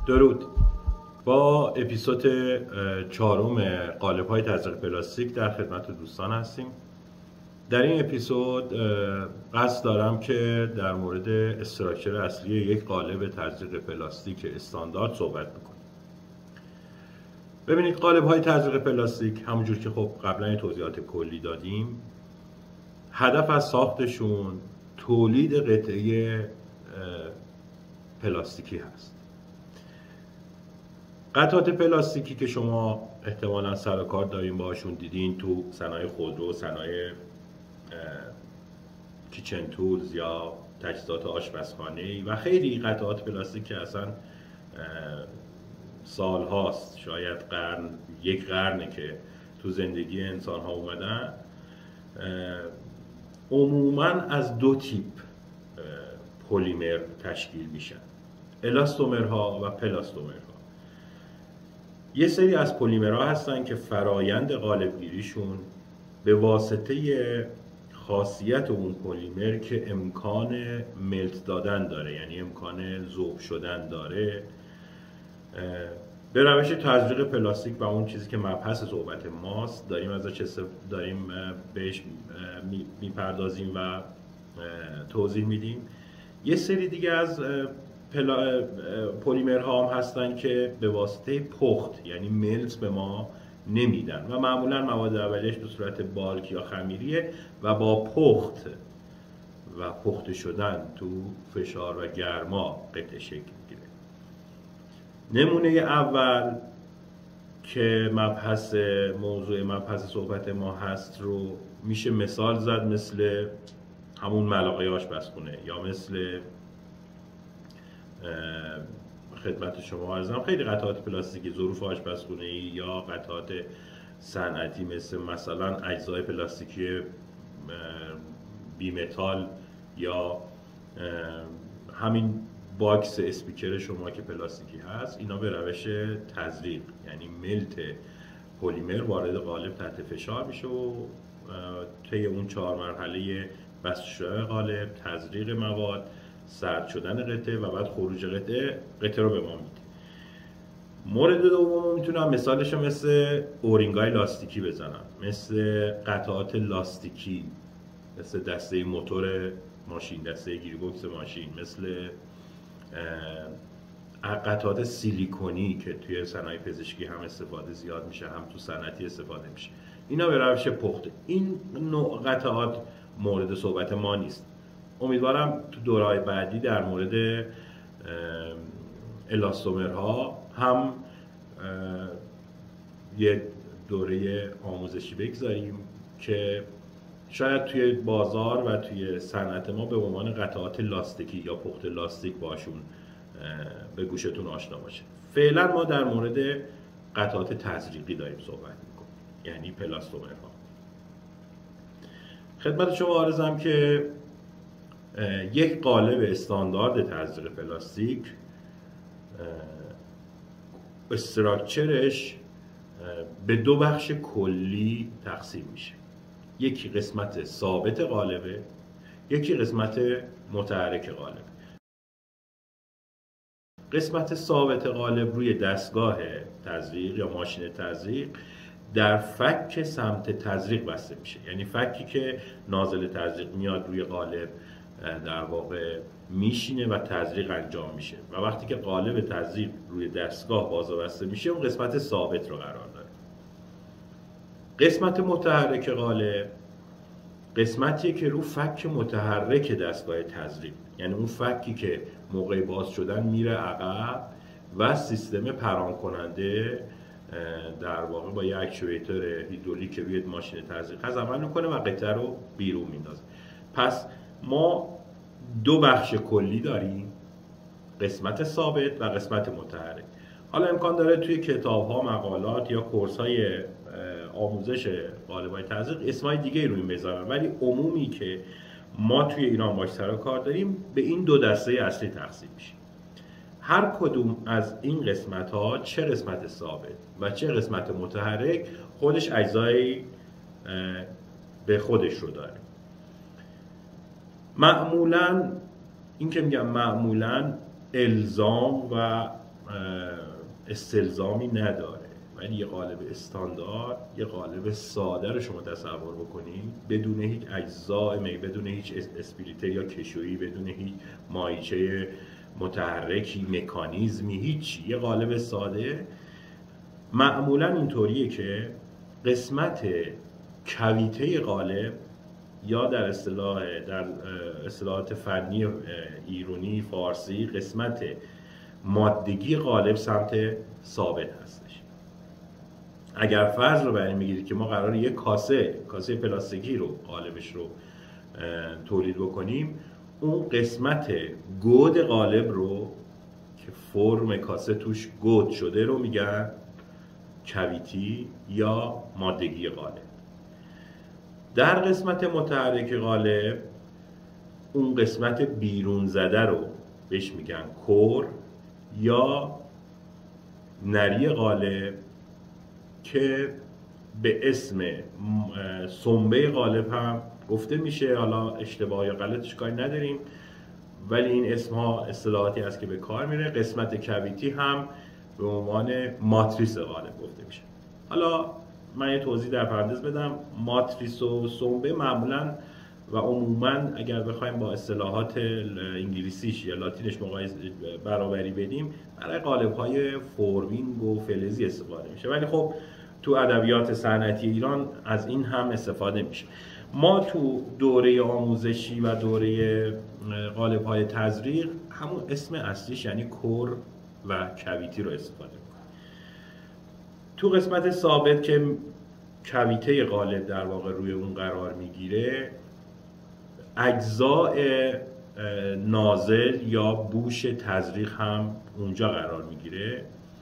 درود. با اپیزود 4 قالب‌های تزریق پلاستیک در خدمت دوستان هستیم. در این اپیزود قصد دارم که در مورد استراکچر اصلی یک قالب تزریق پلاستیک استاندارد صحبت بکنیم. ببینید، قالب‌های تزریق پلاستیک همونجور که خب قبلا توضیحات کلی دادیم، هدف از ساختشون تولید قطعه پلاستیکی هست. قطعات پلاستیکی که شما احتمالاً سر و کار دارین باشون، دیدین تو صنایع خودرو، صنایع کیچن تولز یا تجهیزات آشپزخانه‌ای و خیلی قطعات پلاستیک که اصلا سال هاست، شاید یک قرنه که تو زندگی انسان ها اومدن. عموماً از دو تیپ پلیمر تشکیل میشن: الاستومرها و پلاستومرها. یه سری از پلیمرها هستن که فرایند قالبگیریشون به واسطه خاصیت اون پلیمر که امکان ملت دادن داره، یعنی امکان ذوب شدن داره، به روش تزریق پلاستیک و اون چیزی که مبحث صحبت ماست داریم بهش میپردازیم و توضیح میدیم. یه سری دیگه از پلیمرها هم هستن که به واسطه پخت، یعنی ملت، به ما نمیدن و معمولا مواد اولیه‌اش به صورت بالک یا خمیریه و با پخت شدن تو فشار و گرما قطعه شکل میگیره. نمونه اول که موضوع مبحث صحبت ما هست رو میشه مثال زد، مثل همون ملاقه آشپزخونه یا مثل خدمت شما عرضم خیلی قطعات پلاستیکی، ظروف آشپزخونه‌ای یا قطعات صنعتی مثلا اجزای پلاستیکی بیمتال یا همین باکس اسپیکر شما که پلاستیکی هست. اینا به روش تزریق، یعنی ملت پلیمر وارد قالب تحت فشار میشه و طی اون 4 مرحله بسته شدن قالب، تزریق مواد، سرد شدن قطعه و بعد خروج قطعه رو به ما میده. مورد دوم میتونم مثالش رو مثل اورینگای لاستیکی بزنم، مثل قطعات لاستیکی، مثل دسته موتور ماشین، دسته گیربکس ماشین، مثل قطعات سیلیکونی که توی صنایع پزشکی هم استفاده زیاد میشه، هم تو صنعتی استفاده میشه. اینا به روش پخته. این نوع قطعات مورد صحبت ما نیست. امیدوارم تو دوره‌های بعدی در مورد الاستومرها هم یه دوره آموزشی بگذاریم که شاید توی بازار و توی صنعت ما به عنوان قطعات لاستیکی یا پخت لاستیک باشون به گوشتون آشنا باشه. فعلا ما در مورد قطعات تزریقی داریم صحبت میکنیم، یعنی پلاستومرها. خدمت شما عرضم که یک قالب استاندارد تزریق پلاستیک استراکچرش به 2 بخش کلی تقسیم میشه: یکی قسمت ثابت قالبه، یکی قسمت متحرک قالب. قسمت ثابت قالب روی دستگاه تزریق یا ماشین تزریق در فک سمت تزریق بسته میشه، یعنی فکی که نازل تزریق میاد روی قالب در واقع میشینه و تزریق انجام میشه و وقتی که قالب تزریق روی دستگاه باز و بسته میشه، اون قسمت ثابت رو قرار داره. قسمت متحرک قالب قسمتیه که رو فک متحرک دستگاه تزریق، یعنی اون فکی که موقع باز شدن میره عقب و سیستم پران کننده در واقع با یه اکچویتر هیدرولیک روی ماشین تزریق هست عمل میکنه و قطعه رو بیرون میندازه. پس ما 2 بخش کلی داریم: قسمت ثابت و قسمت متحرک. حالا امکان داره توی کتاب‌ها، مقالات یا کورس‌های آموزش قالب‌های تزریق اسمای دیگه رو این بذارن، ولی عمومی که ما توی ایران باش سر و کار داریم به این 2 دسته اصلی تقسیم میشه. هر کدوم از این قسمت‌ها، چه قسمت ثابت و چه قسمت متحرک، خودش اجزای به خودش رو داره. معمولاً این که میگم معمولاً الزام و استلزامی نداره، ولی یه قالب استاندارد، یه قالب ساده رو شما تصور بکنید بدون هیچ اجزاء، بدون هیچ اسپریتر یا کشویی، بدون هیچ مایچه متحرکی، مکانیزمی، هیچی. یه قالب ساده معمولا اینطوریه که قسمت کویته قالب یا در اصطلاحات فنی ایرانی فارسی قسمت مادگی قالب سمت ثابت هستش. اگر فرض رو بر این میگیرید که ما قراره یک کاسه پلاستیکی رو قالبش رو تولید بکنیم، اون قسمت گود قالب رو که فرم کاسه توش گود شده رو میگن کویتی یا مادگی قالب. در قسمت متحرک قالب اون قسمت بیرون زده رو بهش میگن کور یا نری قالب که به اسم سنبه قالب هم گفته میشه. حالا اشتباه یا غلطش کاری نداریم، ولی این اسم ها اصطلاحاتی هست که به کار میره. قسمت کویتی هم به عنوان ماتریس قالب گفته میشه. حالا من یه توضیح در پرانتز بدم. ماتریس و سنبه معمولا و عموما اگر بخوایم با اصطلاحات انگلیسیش یا لاتینش برابری بدیم، برای قالب‌های فورمینگ و فلزی استفاده میشه، ولی خب تو ادبیات صنعتی ایران از این هم استفاده میشه. ما تو دوره آموزشی و دوره قالب‌های تزریق همون اسم اصلیش یعنی کور و کویتی رو استفاده میکنیم. تو قسمت ثابت که کویته قالب در واقع روی اون قرار میگیره، اجزاء نازل یا بوش تزریق هم اونجا قرار میگیره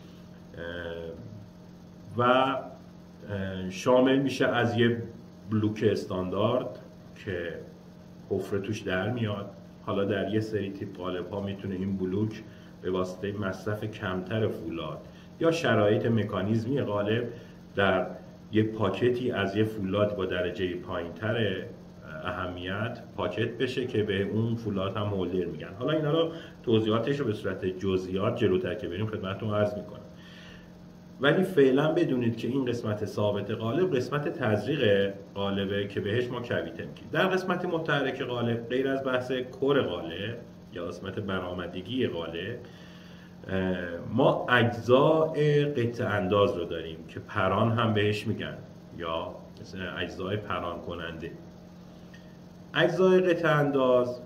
و شامل میشه از یه بلوک استاندارد که حفره توش در میاد. حالا در یه سری تیپ قالب ها میتونه این بلوک به واسطه مصرف کمتر فولاد یا شرایط مکانیزمی قالب در یه پاکتی از یه فولاد با درجه پایینتر اهمیت پاکت بشه که به اون فولاد هم هولدر میگن. حالا اینا رو توضیحاتش رو به صورت جزئیات جلوتر که بریم خدمتتون عرض میکنم، ولی فعلا بدونید که این قسمت ثابت قالب قسمت تزریق قالبه که بهش ما کویته میگیم. در قسمت متحرک قالب غیر از بحث کور قالب یا قسمت برآمدگی قالب، ما اجزای قطع انداز رو داریم که پران هم بهش میگن یا اجزای پران کننده. اجزای قطع انداز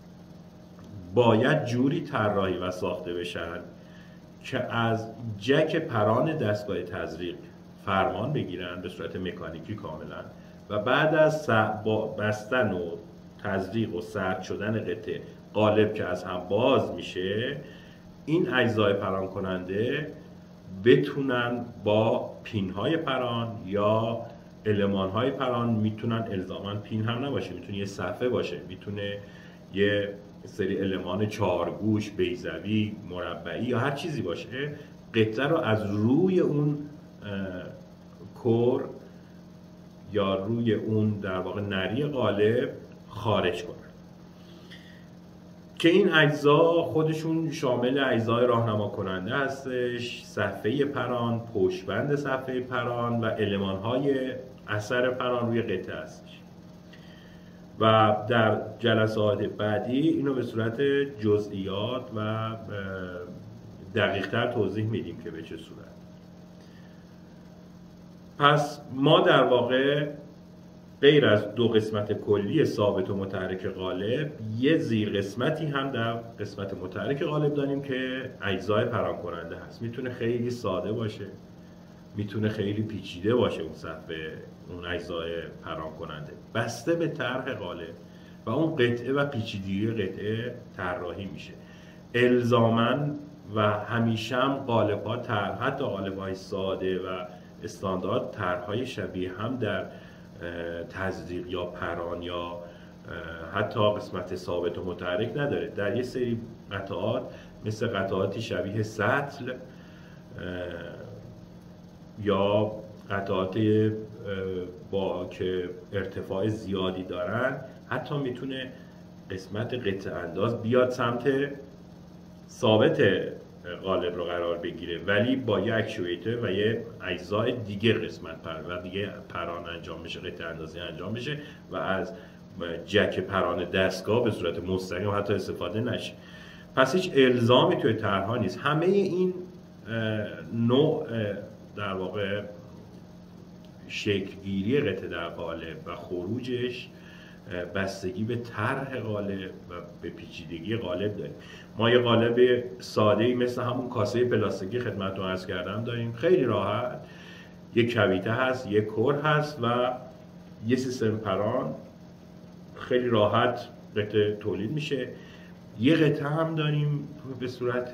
باید جوری طراحی و ساخته بشن که از جک پران دستگاه تزریق فرمان بگیرن به صورت مکانیکی کاملا و بعد از بستن و تزریق و سرد شدن قطع قالب که از هم باز میشه، این اجزای پران کننده بتونن با پین های پران یا المان های پران، میتونن الزاما پین هم نباشه، میتونه یه صفحه باشه، میتونه یه سری المان چهارگوش، بیضوی، مربعی یا هر چیزی باشه، قطعه رو از روی اون کور یا روی اون در واقع نری قالب خارج کنن که این اجزا خودشون شامل اجزای راهنما کننده هستش، صفحه پران، پشتبند صفحه پران و المان‌های اثر پران روی قطعه هستش. و در جلسات بعدی اینو به صورت جزئیات و دقیق‌تر توضیح میدیم که به چه صورت. پس ما در واقع غیر از دو قسمت کلی ثابت و متحرک قالب، یه زیر قسمتی هم در قسمت متحرک قالب داریم که اجزای پران کننده هست. میتونه خیلی ساده باشه، میتونه خیلی پیچیده باشه اون صفحه، اون اجزای پران کننده، بسته به طرح قالب و اون قطعه و پیچیدگی قطعه طراحی میشه. الزاماً و همیشه هم قالب‌ها حتی قالب‌های ساده و استاندارد طرح‌های شبیه هم در تزریق یا پران یا حتی قسمت ثابت و متحرک نداره. در یه سری قطعات مثل قطعاتی شبیه سطل یا قطعات با که ارتفاع زیادی دارن، حتی میتونه قسمت قطع انداز بیاد سمت ثابت قالب رو قرار بگیره، ولی با یه اکچویتر و یه اجزای دیگه قسمت پران و دیگه پران انجام بشه، قطعه اندازی انجام بشه و از جک پران دستگاه به صورت مستقیم حتی استفاده نشه. پس هیچ الزامی توی طرح‌ها نیست. همه این نوع در واقع شکلگیری قطعه در قالب و خروجش بستگی به طرح قالب و به پیچیدگی قالب داریم. ما یه قالب ساده‌ای مثل همون کاسه پلاستیکی خدمتتون عرض کردم داریم، خیلی راحت یک کویته هست، یک کور هست و یه سیستم پران، خیلی راحت قطعه تولید میشه. یه قطعه هم داریم به صورت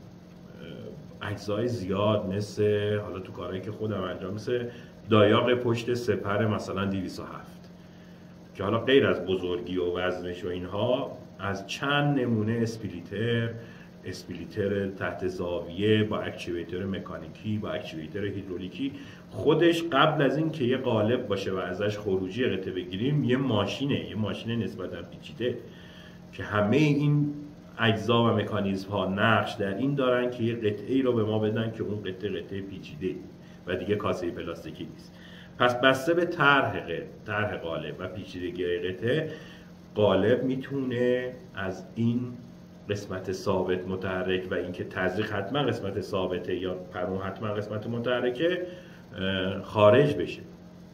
اجزای زیاد، مثل حالا تو کارهایی که خودم انجام، مثل دایاق پشت سپر مثلا 207 که حالا غیر از بزرگی و وزنش و اینها، از چند نمونه اسپلیتر تحت زاویه با اکچویتر مکانیکی با اکچویتر هیدرولیکی، خودش قبل از این که یه قالب باشه و ازش خروجی قطعه بگیریم یه ماشین نسبتا پیچیده که همه این اجزا و مکانیزم ها نقش در این دارن که یه قطعه‌ای رو به ما بدن که اون قطعه پیچیده و دیگه کاسه پلاستیکی نیست. پس بسته به طرح قالب و پیچیدگی قطعه، قالب میتونه از این قسمت ثابت متحرک و اینکه تزریق حتما قسمت ثابته یا پرون حتما قسمت متحرکه خارج بشه.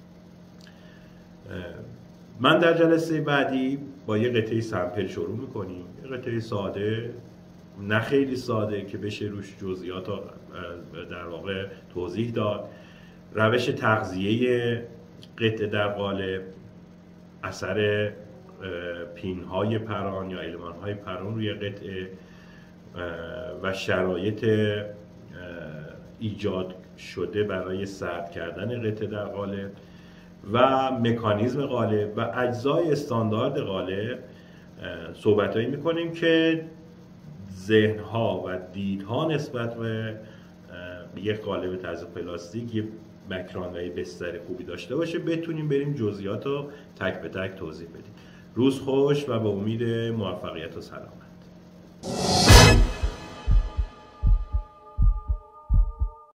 من در جلسه بعدی با یه قطعه سمپل شروع میکنیم، یه قطعه ساده، نه خیلی ساده که بشه روش جزئیات در واقع توضیح داد. روش تغذیه قطعه در قالب، اثر پین‌های پران یا المان‌های پران روی قطعه و شرایط ایجاد شده برای سرد کردن قطعه در قالب و مکانیزم قالب و اجزای استاندارد قالب صحبتایی می‌کنیم که ذهن‌ها و دیدها نسبت به یک قالب تزریق پلاستیک، یک مکران و یک بستر خوبی داشته باشه، بتونیم بریم جزئیات رو تک به تک توضیح بدیم. روز خوش و به امید موفقیت و سلامت.